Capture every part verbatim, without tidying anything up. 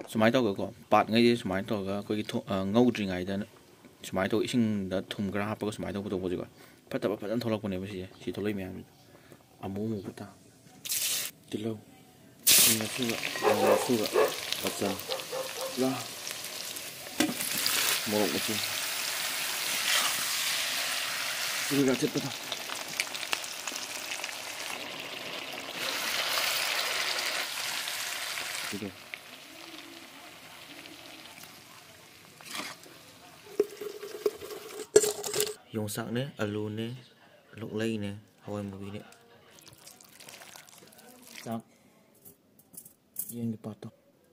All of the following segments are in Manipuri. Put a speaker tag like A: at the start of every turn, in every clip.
A: ꯁꯨꯃꯥꯏꯅ ꯇꯧꯔꯒꯀꯣ ꯄꯥꯠꯉꯩꯁꯦ ꯁꯨꯃꯥꯏꯅ ꯇꯧꯔꯒ ꯑꯩꯈꯣꯏꯒꯤ ꯉꯧꯗ꯭ꯔꯤꯉꯩꯗ ꯁꯨꯃꯥꯏꯅ ꯇꯧꯔꯒ ꯏꯁꯤꯡꯗ ꯊꯨꯝ ꯈꯔ ꯍꯥꯞꯄꯒ ꯁꯨꯃꯥꯏꯅ ꯇꯧꯕ ꯇꯧꯕꯁꯦꯀꯣ ꯐꯠꯇꯕ ꯐꯖꯅ ꯊꯣꯛꯂꯛꯄꯅꯦꯕ ꯁꯤꯁꯦ ꯁꯤ ꯊꯣꯛꯂꯛꯏ ꯃꯌꯥꯝꯁꯦ ꯑꯃꯨ ꯑꯃꯨꯕꯇ ꯇꯤꯜꯍꯧ ꯊꯨꯝ ꯑꯁꯨꯕ ꯃꯣꯔꯣꯛ ꯑꯁꯨꯕ ꯃꯆꯜ ꯃꯣꯔꯣꯛ ꯃꯆꯨ ꯁꯤꯒ ꯆꯠꯄꯗꯣ ꯁꯤꯗꯣ ꯌꯣꯡꯆꯥꯛꯅꯦ ꯑꯂꯨꯅꯦ ꯂꯣꯛꯂꯩꯅꯦ ꯍꯋꯥꯏ ꯃꯨꯕꯤꯅꯦ ꯆꯥꯛ ꯌꯦꯟꯒꯤ ꯄꯥꯠꯇꯣ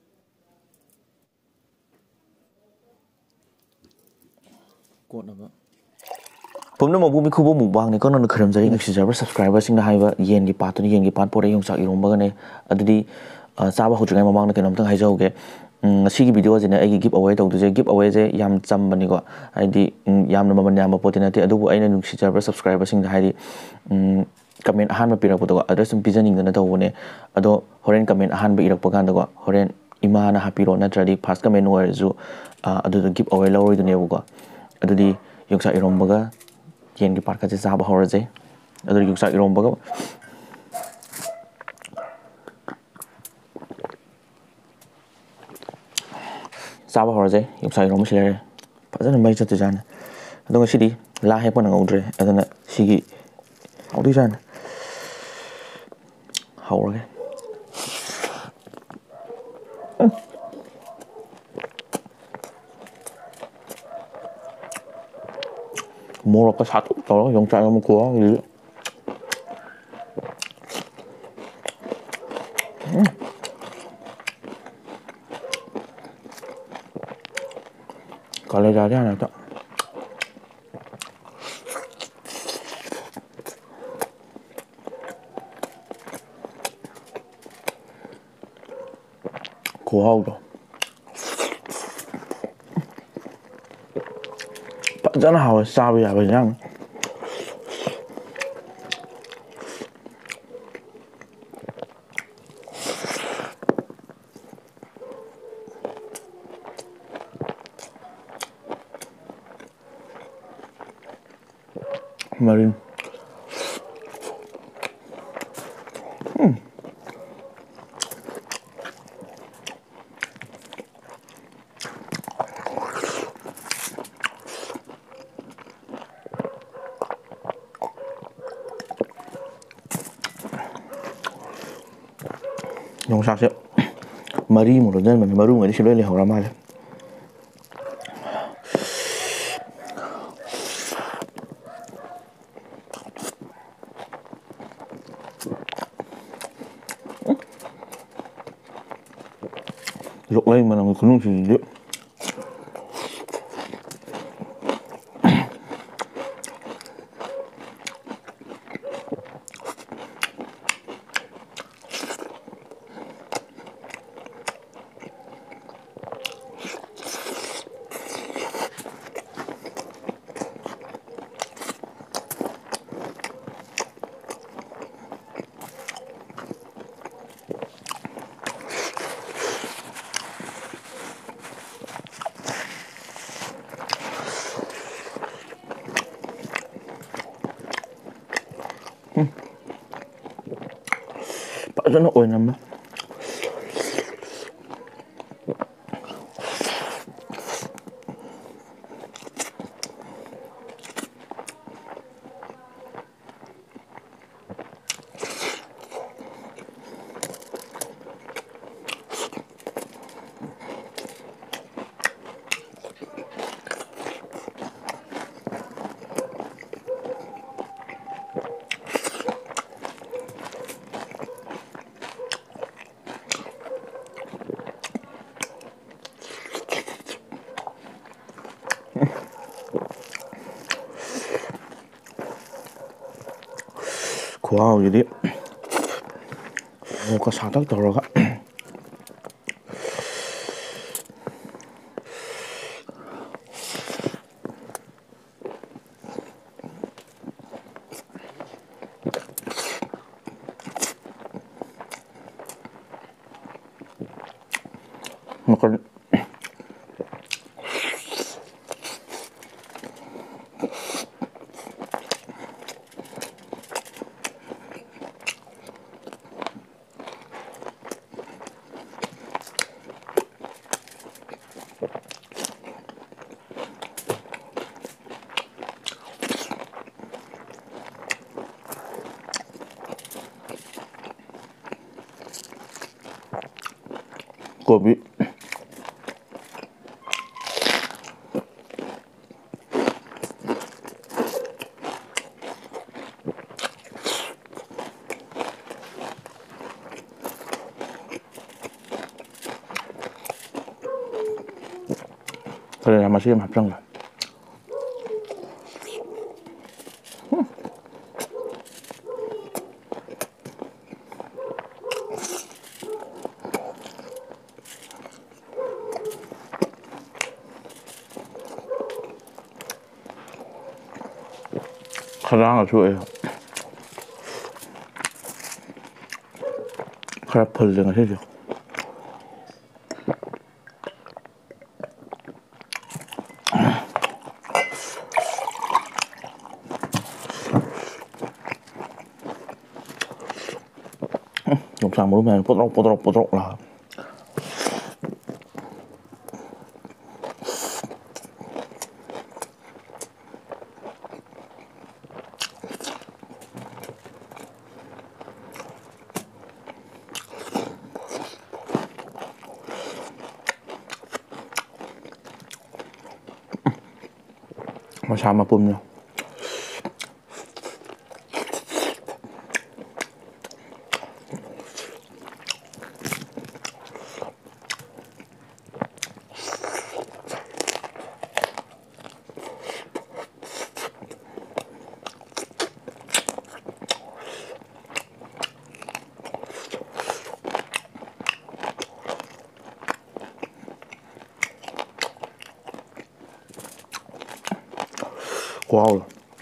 A: ꯀꯣꯠꯅꯕ ꯄꯨꯝꯅꯃꯛꯄꯨ ꯃꯤꯈꯨꯕ ꯃꯨꯛꯕꯥꯡꯅꯤ ꯀꯣꯟꯅ ꯈꯔꯝꯖꯔꯤ ꯅꯨꯡꯁꯤꯖꯔꯕ ꯁꯕꯁꯀ꯭ꯔꯥꯏꯕꯔꯁꯤꯡꯅ ꯍꯥꯏꯕ ꯌꯦꯟꯒꯤ ꯄꯥꯠꯇꯨꯅ ꯌꯦꯟꯒꯤ ꯄꯥꯠ ꯄꯣꯔꯦ ꯌꯣꯡꯆꯥꯛ ꯏꯔꯣꯝꯕꯒꯅꯦ ꯑꯗꯨꯗꯤ ꯆꯥꯕ ꯍꯧꯗ꯭ꯔꯤꯉꯩ ꯃꯃꯥꯡꯗ ꯀꯩꯅꯣꯝꯇꯪ ꯍꯥꯏꯖꯍꯧꯒꯦ ꯉꯁꯤꯒꯤ ꯚꯤꯗꯤꯑꯣꯁꯤꯅ ꯑꯩꯒꯤ ꯒꯤꯞ ꯑꯋꯦ ꯇꯧꯗꯣꯏꯁꯦ ꯒꯤꯞ ꯑꯋꯦꯁꯦ ꯌꯥꯝ ꯆꯝꯕꯅꯤꯀꯣ ꯍꯥꯏꯗꯤ ꯌꯥꯝꯅ ꯃꯃꯜ ꯌꯥꯝꯕ ꯄꯣꯠꯇꯤ ꯅꯠꯇꯦ ꯑꯗꯨꯕꯨ ꯑꯩꯅ ꯅꯨꯡꯁꯤꯖꯔꯕ ꯁꯕꯁꯀ꯭ꯔꯥꯏꯕꯔꯁꯤꯡꯗ ꯍꯥꯏꯗꯤ ꯀꯃꯦꯟ ꯑꯍꯥꯟꯕ ꯄꯤꯔꯛꯄꯗꯣ ꯑꯗ ꯁꯨꯝ ꯄꯤꯖꯅꯤꯡꯗꯅ ꯇꯧꯕꯅꯦ ꯑꯗꯣ ꯍꯣꯔꯦꯟ ꯀꯃꯦꯟ ꯑꯍꯥꯟꯕ ꯏꯔꯛꯄ ꯀꯥꯟꯗꯀꯣ ꯍꯣꯔꯦꯟ ꯏꯃꯥꯅ ꯍꯥꯞꯄꯤꯔꯣ ꯅꯠꯇ꯭ꯔꯗꯤ ꯐꯥꯔꯁ ꯀꯃꯦꯟ ꯑꯣꯏꯔꯁꯨ ꯑꯗꯨꯗ ꯒꯤꯞ ꯑꯋꯦ ꯂꯧꯔꯣꯏꯗꯣꯏꯅꯦꯕꯀꯣ ꯑꯗꯨꯗꯤ ꯌꯣꯡꯆꯥꯛ ꯏꯔꯣꯝꯕꯒ ꯌꯦꯟꯒꯤ ꯄꯥꯠꯀꯁꯦ ꯆꯥꯕ ꯍꯧꯔꯁꯦ ꯑꯗꯨ ꯌꯣꯡꯆꯥꯛ ꯏꯔꯣꯝꯕꯒ ꯆꯥꯕ ꯍꯧꯔꯁꯦ ꯌꯣꯡꯆꯥꯛ ꯏꯔꯣꯝꯕ ꯁꯤ ꯂꯩꯔꯦ ꯐꯖꯅ ꯃꯩ ꯆꯠꯇꯣꯏꯖꯥꯠꯅꯤ ꯑꯗꯣ ꯉꯁꯤꯗꯤ ꯂꯥ ꯍꯦꯛꯄ ꯅꯪꯍꯧꯗ꯭ꯔꯦ ꯑꯗꯨꯅ ꯁꯤꯒꯤ ꯍꯥꯎꯗꯣꯏꯖꯥꯠꯅꯤ ꯍꯧꯔꯒꯦ ꯃꯣꯔꯣꯛꯀ ꯁꯥꯇꯛ ꯇꯧꯔꯒ ꯌꯣꯡꯆꯥꯛ ꯏꯔꯣꯝꯕ ꯈꯨꯍꯥꯎꯁꯤꯗꯤ ꯀꯥꯂꯦꯖꯥꯁꯦ ꯍꯥꯟꯅ ꯍꯦꯛꯇ ꯈꯨꯍꯥꯎꯗꯣ ꯐꯖꯅ ꯍꯥꯎꯋꯦ ꯆꯥꯕ ꯌꯥꯕ ꯏꯟꯖꯥꯡꯅꯤ ꯃꯔꯤꯟ ꯌꯣꯡꯆꯥꯛꯁꯦ ꯃꯔꯤꯃꯨꯛ ꯂꯣꯟꯁꯤꯟꯕꯅꯤ ꯃꯔꯨꯉꯩꯗꯤ ꯁꯤ ꯂꯣꯏ ꯂꯩꯍꯧꯔ ꯃꯥꯜꯂꯦ ꯂꯣꯛꯂꯩ ꯃꯅꯝꯒꯤ ꯈꯨꯅꯨꯡꯁꯤꯗꯤ ꯐꯖꯅ ꯑꯣꯏꯅꯝꯃꯦ ꯈꯨꯍꯥꯎꯁꯤꯗꯤ ꯃꯣꯔꯣꯛꯀ ꯁꯥꯇꯛ ꯇꯧꯔꯒ มันก็กบวิ그래 아마 지금 합정가 가랑을 좋아해요. 크래플링을 해줘. 영상 먹으면 뽀드럭뽀드럭뽀드럭 나. 뭐 잠만 뿜냐. 와우.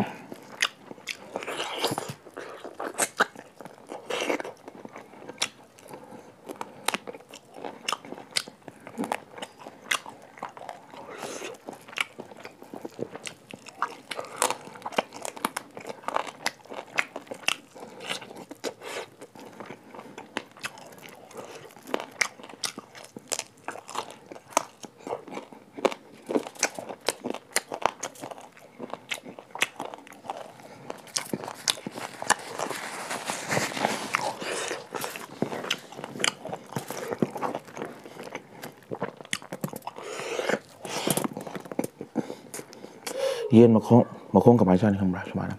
A: Yên mà không mà không cầm máy ra thì không phải mà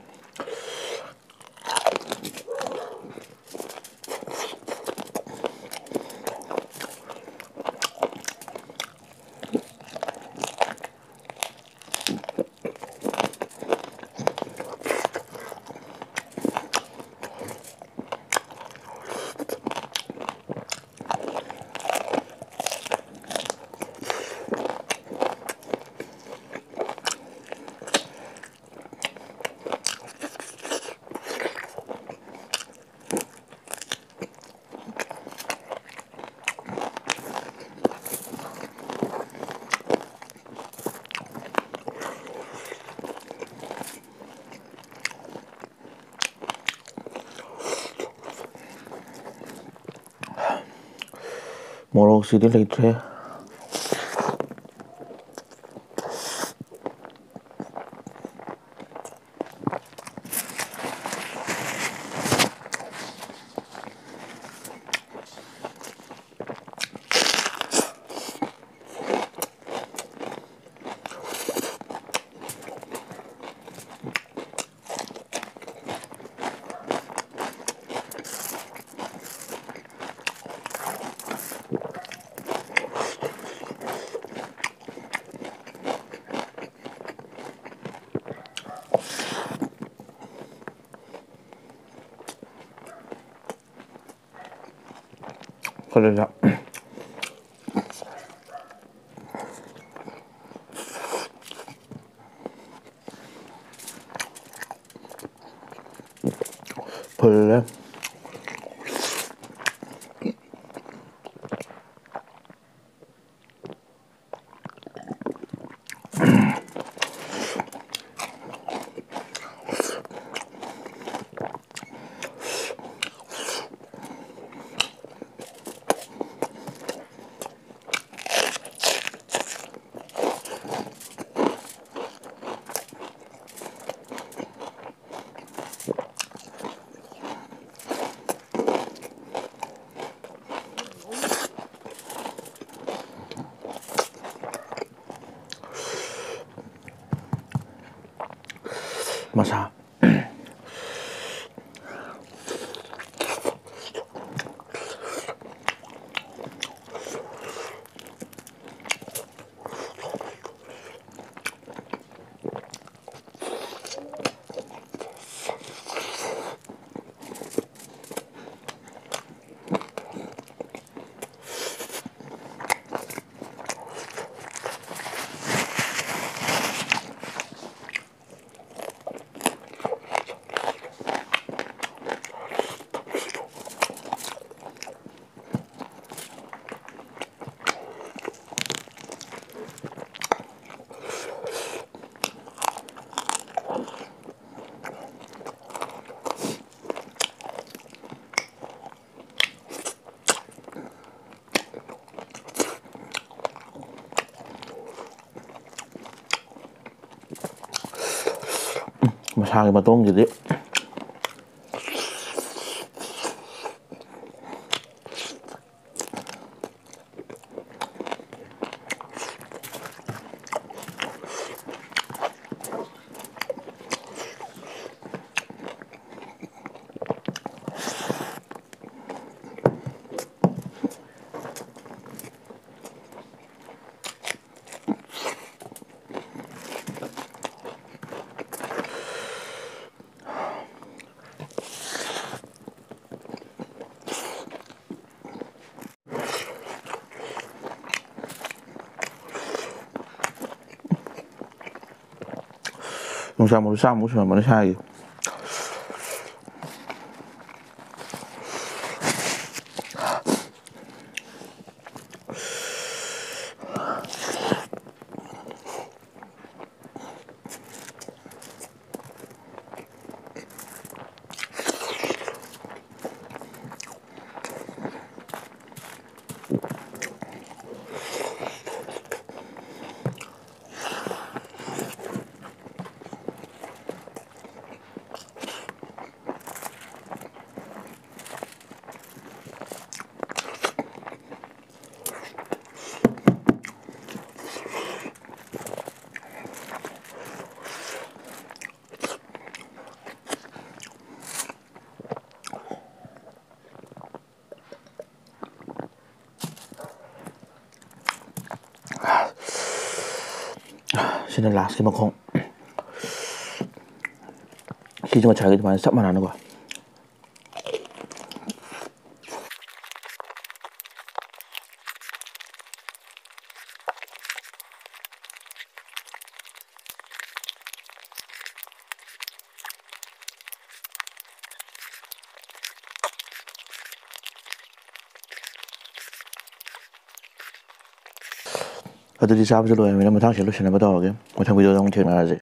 A: Moro City later. 그러자. 벌레. ꯃꯁꯥ ꯃꯁꯥꯒꯤ ꯃꯇꯣꯡꯁꯤꯗꯤ ꯌꯣꯡꯆꯥꯛ ꯃꯔꯨ ꯆꯥꯃꯨꯛ ꯁꯨꯔꯝꯕꯅꯤ ꯁꯥꯏꯒꯤ ꯁꯤꯅ ꯂꯥꯁꯀꯤ ꯃꯈꯣꯡ ꯁꯤꯁꯨ ꯉꯁꯥꯏꯒꯤ ꯑꯗꯨꯃꯥꯏꯅ ꯆꯞ ꯃꯥꯟꯅꯅꯀꯣ ꯑꯗꯨꯗꯤ ꯆꯥꯕꯁꯨ ꯂꯣꯏꯔꯕꯅꯤꯅ ꯃꯊꯪꯁꯤ ꯂꯣꯏꯁꯤꯟꯅꯕ ꯇꯧꯔꯒꯦ ꯃꯊꯪ ꯚꯤꯗꯤꯑꯣꯗ ꯑꯃꯨꯛ ꯊꯦꯡꯅꯔꯁꯤ